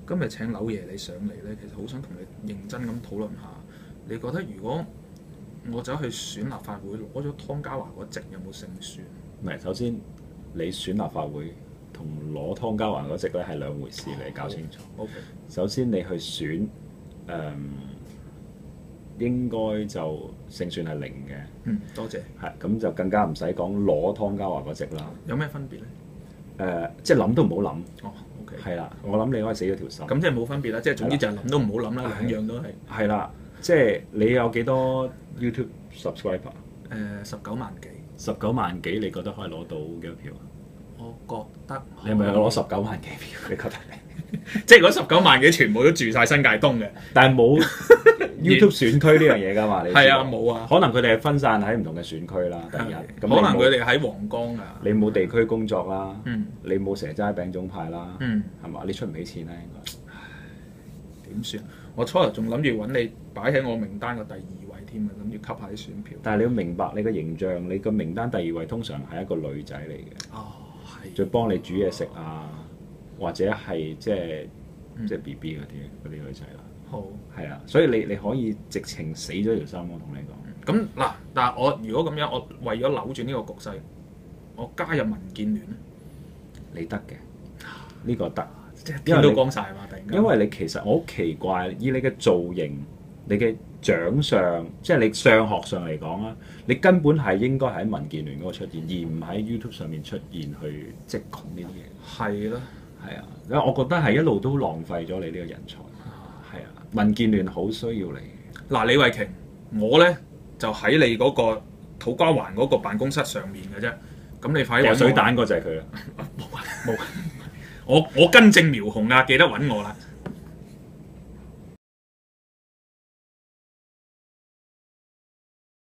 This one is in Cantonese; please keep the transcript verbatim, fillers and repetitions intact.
今日請柳爺你上嚟咧，其實好想同你認真咁討論下，你覺得如果我走去選立法會攞咗湯家驊嗰席有冇勝算？ 唔係，首先你選立法會同攞湯家驊嗰席咧係兩回事，你搞清楚。 O K。 首先你去選誒、嗯，應該就勝算係零嘅。 嗯，多謝。 係咁就更加唔使講攞湯家驊嗰席啦。 有咩分別咧？ 誒、呃，即係諗都唔好諗。 哦，O K。 係啦，我諗你可以死咗條心。 咁即係冇分別啦，即係總之就係諗都唔好諗啦，兩樣都係。 係啦，即係你有幾多 YouTube subscriber？ 誒，十九萬幾。 十九萬幾，你覺得可以攞到幾多票啊？ 我覺得你係咪攞十九萬幾票？你覺得你？ 即係嗰十九萬幾全部都住晒新界東嘅， 但係冇 YouTube 選區呢樣嘢㗎嘛？你係啊，冇啊。 可能佢哋係分散喺唔同嘅選區啦。第一， 可能佢哋喺皇崗啊。 你冇地區工作啦， 嗯、 你冇蛇齋餅糭派啦， 嗯， 係嘛？你出唔起錢啦，應該。 點算？我初頭仲諗住揾你擺喺我名單嘅第二位添啊，諗住吸下啲選票。 但係你要明白你個形象，你個名單第二位通常係一個女仔嚟嘅。 哦，係。 再幫你煮嘢食啊，或者係即係即係 B B 嗰啲嗰啲女仔啦。 好。係啊，所以你你可以直情死咗條心，我同你講。 咁嗱、嗯，但係我如果咁樣，我為咗扭轉呢個局勢，我加入民建聯咧， 你得嘅，呢、這個得。 即係天都光晒嘛！突然間， 因為你其實我好奇怪，以你嘅造型、你嘅長相，即係你相學上嚟講啊，你根本係應該喺民建聯嗰度出現，而唔喺 YouTube 上面出現去即係講呢啲嘢。 係咯， 係啊，因為我覺得係一路都浪費咗你呢個人才。係啊，民建聯好需要你。 嗱，李慧瓊，我咧就喺你嗰個土瓜灣嗰個辦公室上面嘅啫。咁你快啲掟水彈嗰就係佢啦。 冇啊冇啊！我我根正苗紅啊，記得揾我啦〜